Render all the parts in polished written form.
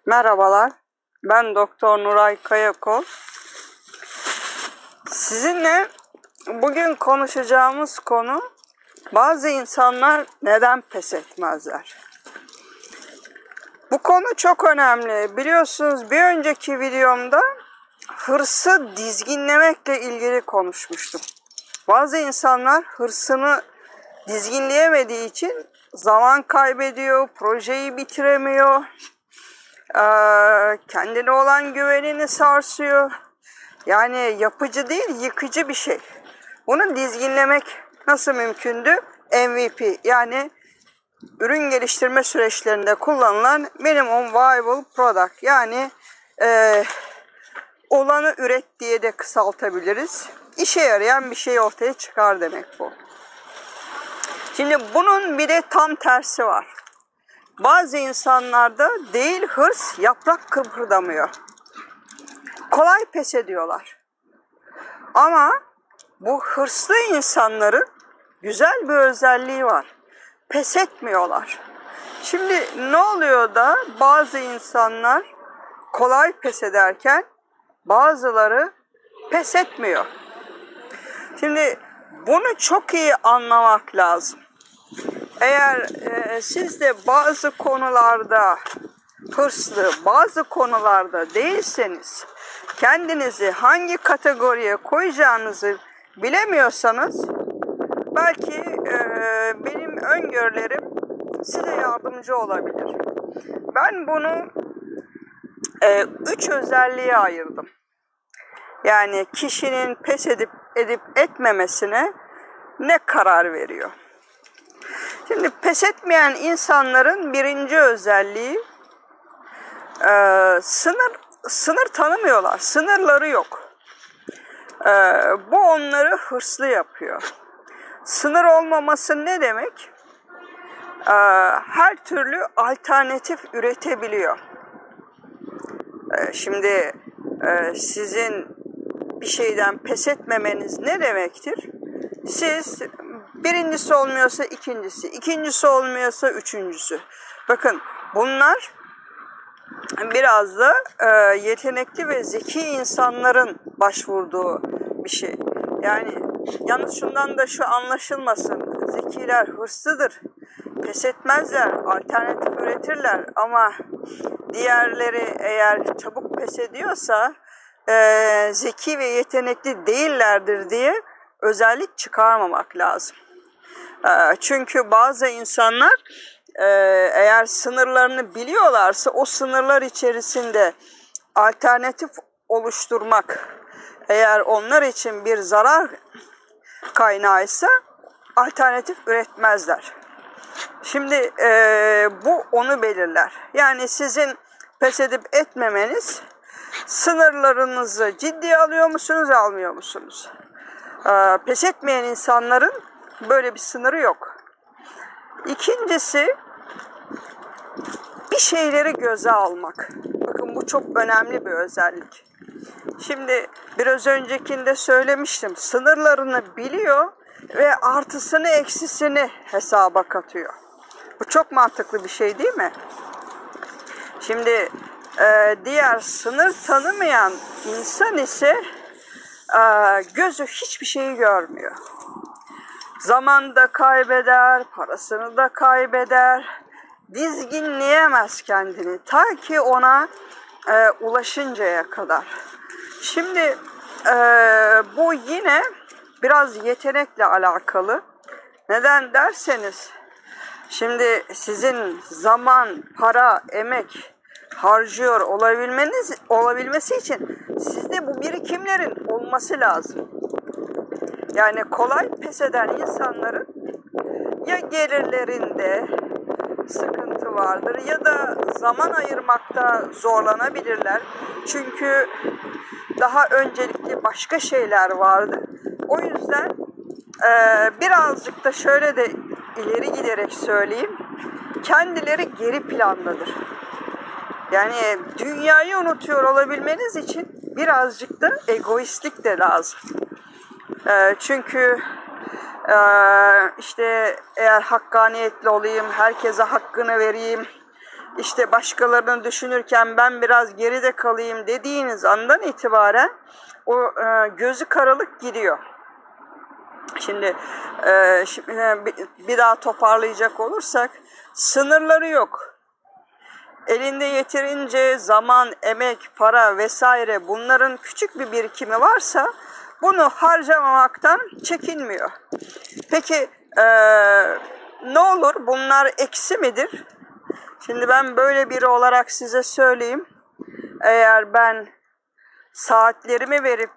Merhabalar, ben Doktor Nuray Kayakol. Sizinle bugün konuşacağımız konu, bazı insanlar neden pes etmezler? Bu konu çok önemli. Biliyorsunuz bir önceki videomda hırsı dizginlemekle ilgili konuşmuştum. Bazı insanlar hırsını dizginleyemediği için zaman kaybediyor, projeyi bitiremiyor. Kendine olan güvenini sarsıyor. Yani yapıcı değil, yıkıcı bir şey. Bunu dizginlemek nasıl mümkündü? MVP, yani ürün geliştirme süreçlerinde kullanılan minimum viable product, yani olanı üret diye de kısaltabiliriz. İşe yarayan bir şey ortaya çıkar demek bu. Şimdi bunun bir de tam tersi var. Bazı insanlarda değil hırs, yaprak kıpırdamıyor. Kolay pes ediyorlar. Ama bu hırslı insanların güzel bir özelliği var. Pes etmiyorlar. Şimdi ne oluyor da bazı insanlar kolay pes ederken bazıları pes etmiyor. Şimdi bunu çok iyi anlamak lazım. Eğer siz de bazı konularda hırslı, bazı konularda değilseniz, kendinizi hangi kategoriye koyacağınızı bilemiyorsanız, belki benim öngörülerim size yardımcı olabilir. Ben bunu 3 özelliğe ayırdım. Yani kişinin pes edip etmemesine ne karar veriyor? Şimdi pes etmeyen insanların birinci özelliği sınır tanımıyorlar. Sınırları yok. Bu onları hırslı yapıyor. Sınır olmaması ne demek? Her türlü alternatif üretebiliyor. Şimdi sizin bir şeyden pes etmemeniz ne demektir? Siz birincisi olmuyorsa ikincisi, ikincisi olmuyorsa üçüncüsü. Bakın bunlar biraz da yetenekli ve zeki insanların başvurduğu bir şey. Yani yalnız şundan da şu anlaşılmasın. Zekiler hırslıdır, pes etmezler, alternatif üretirler ama diğerleri eğer çabuk pes ediyorsa zeki ve yetenekli değillerdir diye özellik çıkarmamak lazım. Çünkü bazı insanlar eğer sınırlarını biliyorlarsa o sınırlar içerisinde alternatif oluşturmak eğer onlar için bir zarar kaynağıysa alternatif üretmezler. Şimdi bu onu belirler. Yani sizin pes edip etmemeniz, sınırlarınızı ciddiye alıyor musunuz, almıyor musunuz? Pes etmeyen insanların böyle bir sınırı yok. İkincisi, bir şeyleri göze almak. Bakın bu çok önemli bir özellik. Şimdi biraz öncekinde söylemiştim. Sınırlarını biliyor ve artısını eksisini hesaba katıyor. Bu çok mantıklı bir şey değil mi? Şimdi diğer sınır tanımayan insan ise gözü hiçbir şeyi görmüyor. Zaman da kaybeder, parasını da kaybeder, dizginleyemez kendini ta ki ona ulaşıncaya kadar. Şimdi bu yine biraz yetenekle alakalı. Neden derseniz, şimdi sizin zaman, para, emek harcıyor olabilmesi için sizde bu birikimlerin olması lazım. Yani kolay pes eden insanların ya gelirlerinde sıkıntı vardır ya da zaman ayırmakta zorlanabilirler. Çünkü daha öncelikli başka şeyler vardı. O yüzden birazcık da şöyle de ileri giderek söyleyeyim. Kendileri geri plandadır. Yani dünyayı unutuyor olabilmeniz için birazcık da egoistlik de lazım. Çünkü işte eğer hakkaniyetli olayım, herkese hakkını vereyim, işte başkalarını düşünürken ben biraz geride kalayım dediğiniz andan itibaren o gözü karalık gidiyor. Şimdi bir daha toparlayacak olursak, sınırları yok. Elinde yeterince zaman, emek, para vesaire, bunların küçük bir birikimi varsa bunu harcamamaktan çekinmiyor. Peki ne olur? Bunlar eksi midir? Şimdi ben böyle biri olarak size söyleyeyim. Eğer ben saatlerimi verip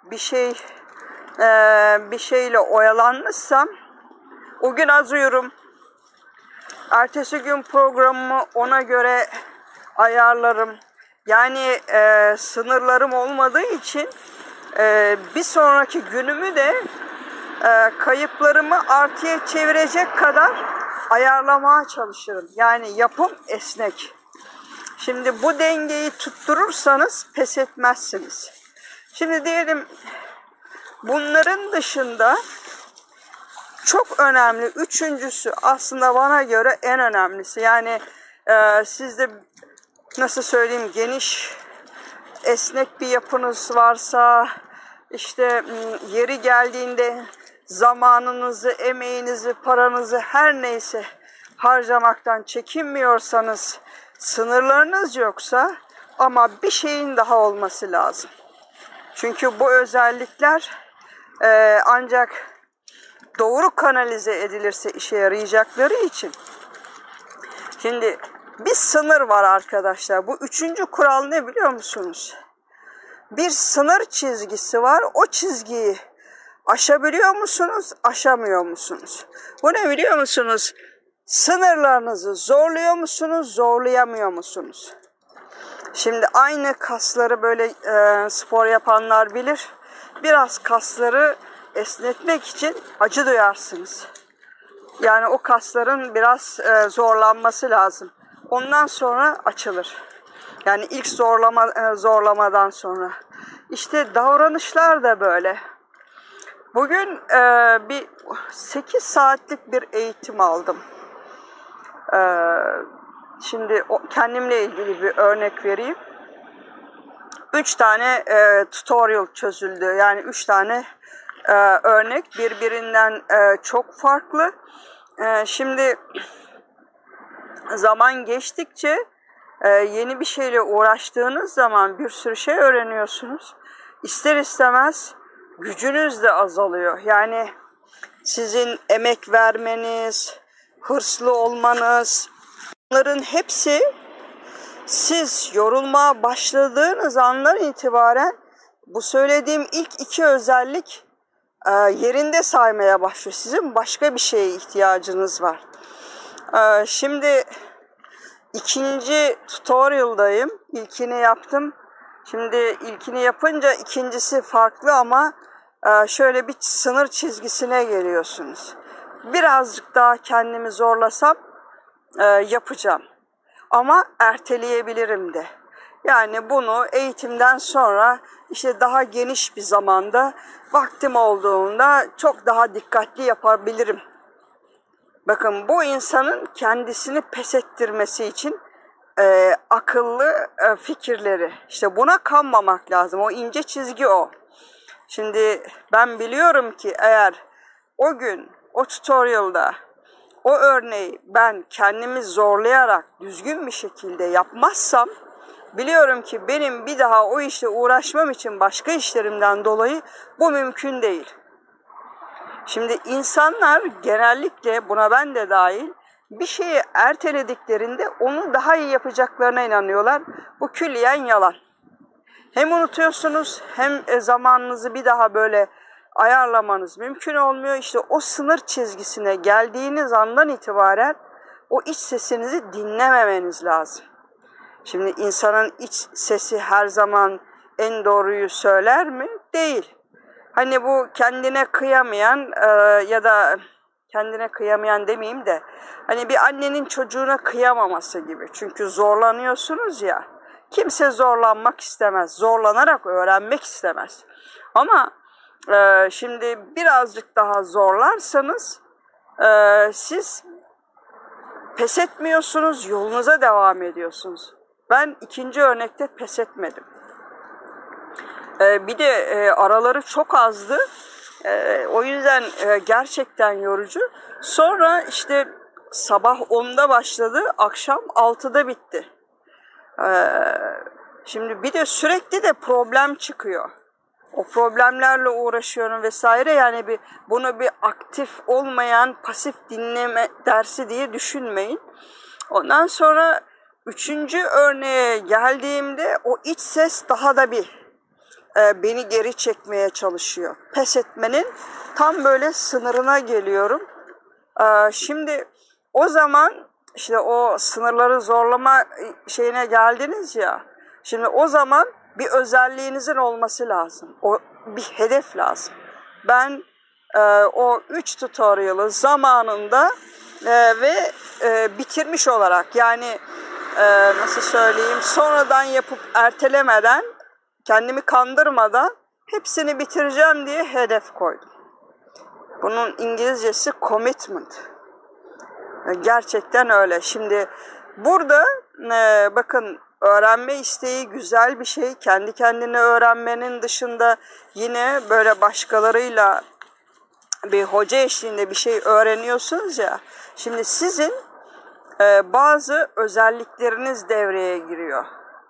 bir şeyle oyalanmışsam o gün az uyurum. Ertesi gün programımı ona göre ayarlarım. Yani sınırlarım olmadığı için bir sonraki günümü de kayıplarımı artıya çevirecek kadar ayarlamaya çalışırım. Yani yapım esnek. Şimdi bu dengeyi tutturursanız pes etmezsiniz. Şimdi diyelim bunların dışında çok önemli, üçüncüsü aslında bana göre en önemlisi. Yani sizde nasıl söyleyeyim, geniş, esnek bir yapınız varsa, işte yeri geldiğinde zamanınızı, emeğinizi, paranızı her neyse harcamaktan çekinmiyorsanız, sınırlarınız yoksa, ama bir şeyin daha olması lazım. Çünkü bu özellikler ancak doğru kanalize edilirse işe yarayacakları için. Şimdi bir sınır var arkadaşlar. Bu üçüncü kural ne biliyor musunuz? Bir sınır çizgisi var. O çizgiyi aşabiliyor musunuz, aşamıyor musunuz? Bu ne biliyor musunuz? Sınırlarınızı zorluyor musunuz, zorlayamıyor musunuz? Şimdi aynı kasları böyle spor yapanlar bilir. Biraz kasları esnetmek için acı duyarsınız. Yani o kasların biraz zorlanması lazım. Ondan sonra açılır. Yani ilk zorlamadan sonra. İşte davranışlar da böyle. Bugün bir 8 saatlik bir eğitim aldım. Şimdi kendimle ilgili bir örnek vereyim. 3 tane tutorial çözüldü. Yani 3 tane örnek birbirinden çok farklı. Şimdi zaman geçtikçe yeni bir şeyle uğraştığınız zaman bir sürü şey öğreniyorsunuz. İster istemez gücünüz de azalıyor. Yani sizin emek vermeniz, hırslı olmanız, bunların hepsi siz yorulmaya başladığınız andan itibaren bu söylediğim ilk iki özellik yerinde saymaya başlıyor. Sizin başka bir şeye ihtiyacınız var. Şimdi ikinci tutorial'dayım. İlkini yaptım. Şimdi ilkini yapınca ikincisi farklı ama şöyle bir sınır çizgisine geliyorsunuz. Birazcık daha kendimi zorlasam yapacağım. Ama erteleyebilirim de. Yani bunu eğitimden sonra işte daha geniş bir zamanda vaktim olduğunda çok daha dikkatli yapabilirim. Bakın, bu insanın kendisini pes ettirmesi için akıllı fikirleri. İşte buna kanmamak lazım. O ince çizgi o. Şimdi ben biliyorum ki eğer o gün o tutorial'da o örneği ben kendimi zorlayarak düzgün bir şekilde yapmazsam, biliyorum ki benim bir daha o işle uğraşmam için başka işlerimden dolayı bu mümkün değil. Şimdi insanlar genellikle, buna ben de dahil, bir şeyi ertelediklerinde onu daha iyi yapacaklarına inanıyorlar. Bu külliyen yalan. Hem unutuyorsunuz hem zamanınızı bir daha böyle ayarlamanız mümkün olmuyor. İşte o sınır çizgisine geldiğiniz andan itibaren o iç sesinizi dinlememeniz lazım. Şimdi insanın iç sesi her zaman en doğruyu söyler mi? Değil. Hani bu kendine kıyamayan ya da kendine kıyamayan demeyeyim de, hani bir annenin çocuğuna kıyamaması gibi. Çünkü zorlanıyorsunuz ya. Kimse zorlanmak istemez. Zorlanarak öğrenmek istemez. Ama şimdi birazcık daha zorlarsanız siz pes etmiyorsunuz, yolunuza devam ediyorsunuz. Ben ikinci örnekte pes etmedim. Bir de araları çok azdı. O yüzden gerçekten yorucu. Sonra işte sabah 10'da başladı, akşam 6'da bitti. Şimdi bir de sürekli de problem çıkıyor. O problemlerle uğraşıyorum vesaire. Yani bunu bir aktif olmayan pasif dinleme dersi diye düşünmeyin. Ondan sonra üçüncü örneğe geldiğimde o iç ses daha da beni geri çekmeye çalışıyor. Pes etmenin tam böyle sınırına geliyorum. Şimdi o zaman işte o sınırları zorlama şeyine geldiniz ya. Şimdi o zaman bir özelliğinizin olması lazım. Bir hedef lazım. Ben o 3 tutorial'ı zamanında ve bitirmiş olarak, yani nasıl söyleyeyim, sonradan yapıp ertelemeden, kendimi kandırmadan hepsini bitireceğim diye hedef koydum. Bunun İngilizcesi commitment. Gerçekten öyle. Şimdi burada bakın, öğrenme isteği güzel bir şey. Kendi kendine öğrenmenin dışında yine böyle başkalarıyla bir hoca eşliğinde bir şey öğreniyorsunuz ya. Şimdi sizin bazı özellikleriniz devreye giriyor.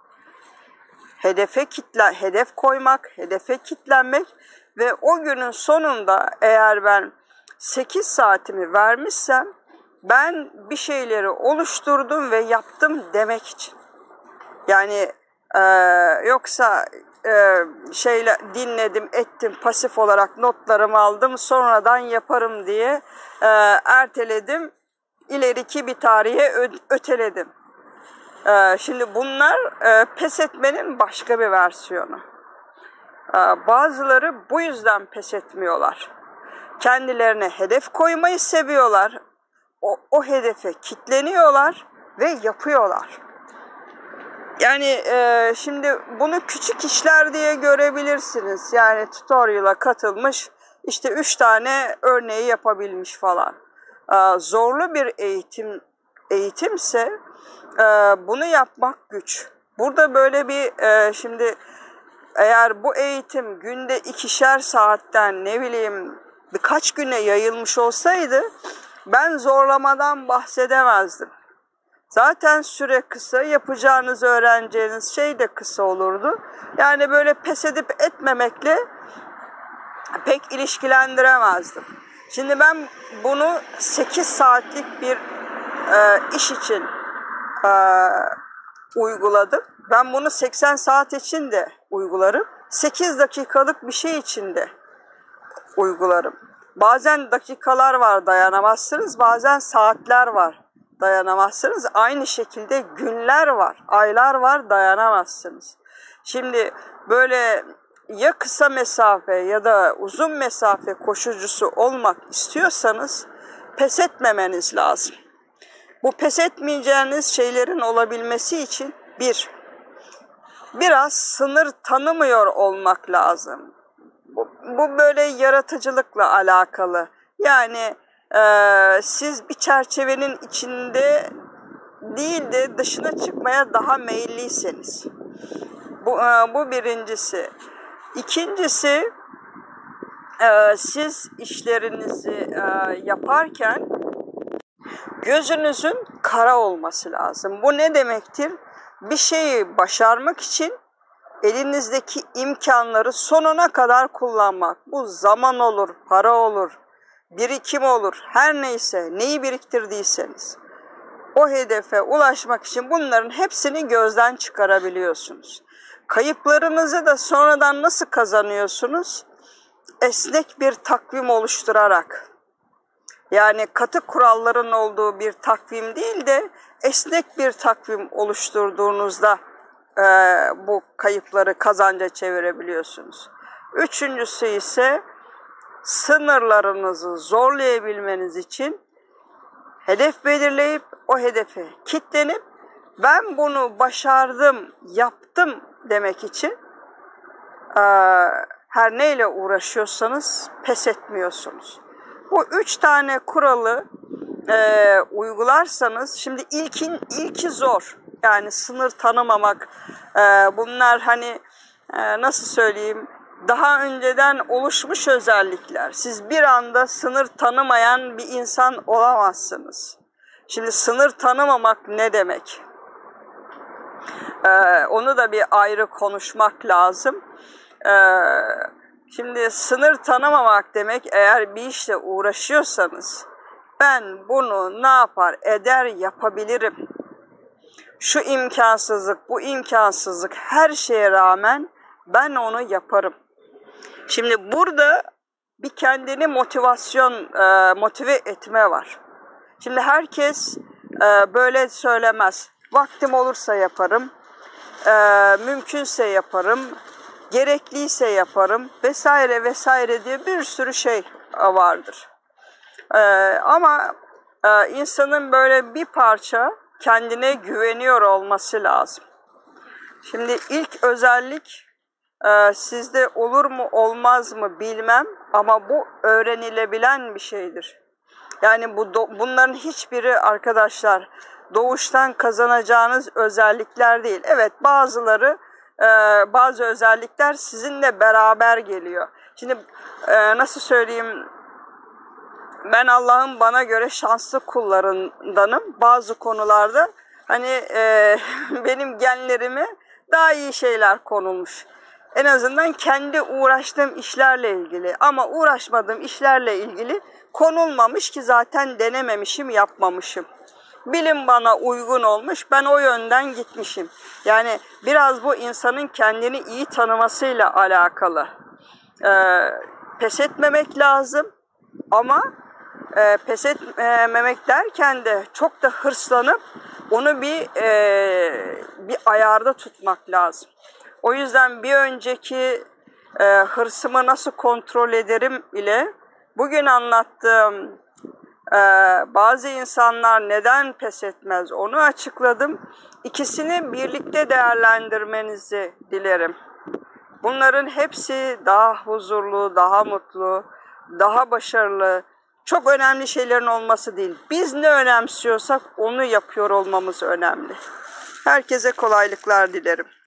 Hedef koymak, hedefe kitlenmek ve o günün sonunda eğer ben 8 saatimi vermişsem ben bir şeyleri oluşturdum ve yaptım demek için. Yani yoksa dinledim, ettim, pasif olarak notlarımı aldım, sonradan yaparım diye erteledim, ileriki bir tarihe öteledim. Şimdi bunlar pes etmenin başka bir versiyonu. Bazıları bu yüzden pes etmiyorlar. Kendilerine hedef koymayı seviyorlar. O hedefe kitleniyorlar ve yapıyorlar. Yani şimdi bunu küçük işler diye görebilirsiniz. Yani tutorial'a katılmış, işte 3 tane örneği yapabilmiş falan. Zorlu bir eğitimse bunu yapmak güç. Burada böyle bir şimdi eğer bu eğitim günde 2'şer saatten birkaç güne yayılmış olsaydı ben zorlamadan bahsedemezdim. Zaten süre kısa, yapacağınız, öğreneceğiniz şey de kısa olurdu. Yani böyle pes edip etmemekle pek ilişkilendiremezdim. Şimdi ben bunu 8 saatlik bir iş için uyguladım. Ben bunu 80 saat için de uygularım. 8 dakikalık bir şey için de uygularım. Bazen dakikalar var, dayanamazsınız. Bazen saatler var, dayanamazsınız. Aynı şekilde günler var, aylar var, dayanamazsınız. Şimdi böyle ya kısa mesafe ya da uzun mesafe koşucusu olmak istiyorsanız pes etmemeniz lazım. Bu pes etmeyeceğiniz şeylerin olabilmesi için biraz sınır tanımıyor olmak lazım. Bu böyle yaratıcılıkla alakalı. Yani siz bir çerçevenin içinde değil de dışına çıkmaya daha meyilliyseniz. Bu birincisi. İkincisi, siz işlerinizi yaparken gözünüzün kara olması lazım. Bu ne demektir? Bir şeyi başarmak için elinizdeki imkanları sonuna kadar kullanmak. Bu zaman olur, para olur, birikim olur, her neyse, neyi biriktirdiyseniz. O hedefe ulaşmak için bunların hepsini gözden çıkarabiliyorsunuz. Kayıplarınızı da sonradan nasıl kazanıyorsunuz? Esnek bir takvim oluşturarak. Yani katı kuralların olduğu bir takvim değil de esnek bir takvim oluşturduğunuzda bu kayıpları kazanca çevirebiliyorsunuz. Üçüncüsü ise sınırlarınızı zorlayabilmeniz için hedef belirleyip o hedefe kitlenip ben bunu başardım, yaptım demek için her neyle uğraşıyorsanız pes etmiyorsunuz. Bu 3 tane kuralı uygularsanız, şimdi ilki zor. Yani sınır tanımamak, bunlar hani nasıl söyleyeyim, daha önceden oluşmuş özellikler. Siz bir anda sınır tanımayan bir insan olamazsınız. Şimdi sınır tanımamak ne demek? Onu da bir ayrı konuşmak lazım. Şimdi sınır tanımamak demek, eğer bir işle uğraşıyorsanız, ben bunu ne yapar eder yapabilirim. Şu imkansızlık, bu imkansızlık, her şeye rağmen ben onu yaparım. Şimdi burada bir kendini motive etme var. Şimdi herkes böyle söylemez. Vaktim olursa yaparım, mümkünse yaparım, gerekliyse yaparım vesaire vesaire diye bir sürü şey vardır. Ama insanın böyle bir parça kendine güveniyor olması lazım. Şimdi ilk özellik sizde olur mu olmaz mı bilmem, ama bu öğrenilebilen bir şeydir. Yani bunların hiçbiri arkadaşlar doğuştan kazanacağınız özellikler değil. Evet, bazı özellikler sizinle beraber geliyor. Şimdi nasıl söyleyeyim, ben Allah'ın bana göre şanslı kullarındanım. Bazı konularda hani benim genlerime daha iyi şeyler konulmuş. En azından kendi uğraştığım işlerle ilgili, ama uğraşmadığım işlerle ilgili konulmamış ki zaten denememişim, yapmamışım. Bilim bana uygun olmuş, ben o yönden gitmişim. Yani biraz bu insanın kendini iyi tanımasıyla alakalı. Pes etmemek lazım, ama pes etmemek derken de çok da hırslanıp onu bir ayarda tutmak lazım. O yüzden bir önceki hırsımı nasıl kontrol ederim ile bugün anlattığım bazı insanlar neden pes etmez onu açıkladım. İkisini birlikte değerlendirmenizi dilerim. Bunların hepsi daha huzurlu, daha mutlu, daha başarılı, çok önemli şeylerin olması değil. Biz ne önemsiyorsak onu yapıyor olmamız önemli. Herkese kolaylıklar dilerim.